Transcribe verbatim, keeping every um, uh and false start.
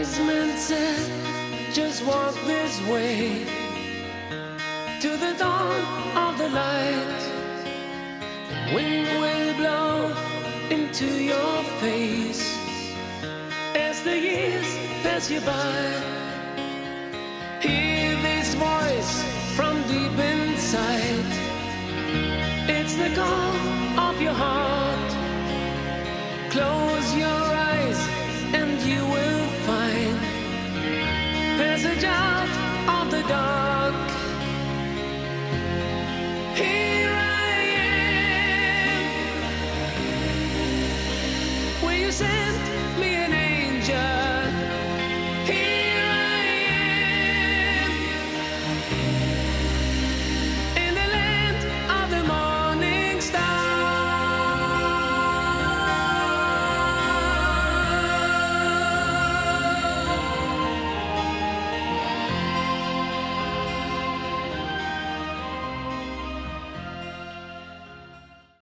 wise man said, just walk this way to the dawn of the light. The wind will blow into your face as the years pass you by. Hear this voice from deep inside. It's the call of your heart. Close your